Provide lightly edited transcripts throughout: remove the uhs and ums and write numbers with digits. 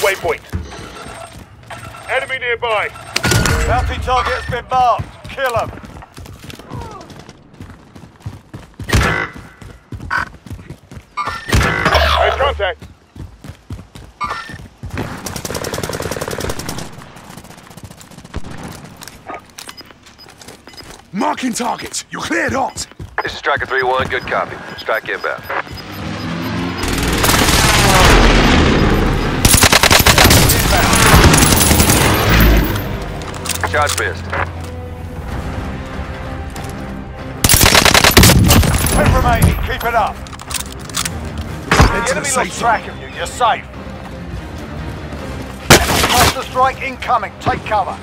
waypoint. Enemy nearby. Bounty target has been marked. Kill him. There's contact. Marking target. You're cleared hot. This is Striker 3-1, good copy. Strike inbound. Shots missed. 10 remaining, keep it up. Head The to the enemy safe lost zone. track of you, you're safe. Cluster strike incoming, take cover.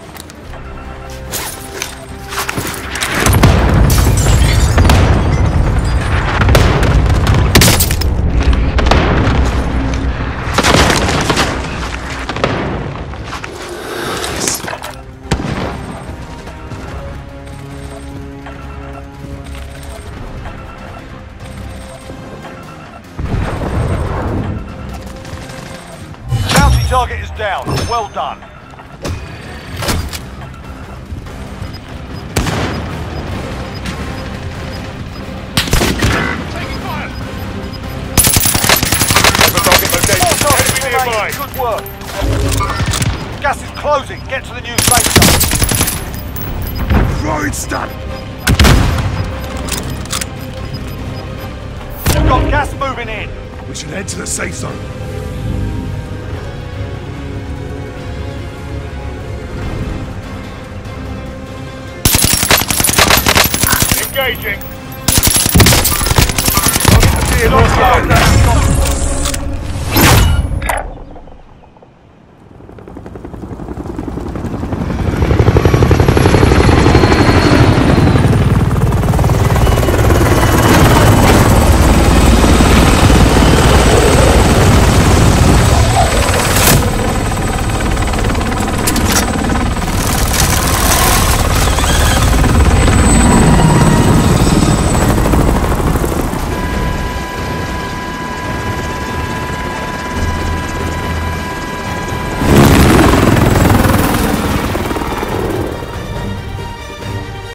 Target is down. Well done. Taking fire. Target Enemy nearby. Good work. Gas is closing. Get to the new safe zone. Throwing stun. We've got gas moving in. We should head to the safe zone. Engaging. Not